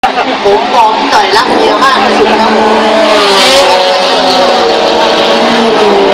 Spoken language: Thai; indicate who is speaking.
Speaker 1: ผมบอกพี่หน่อยรักเมียมากที่สุดครับ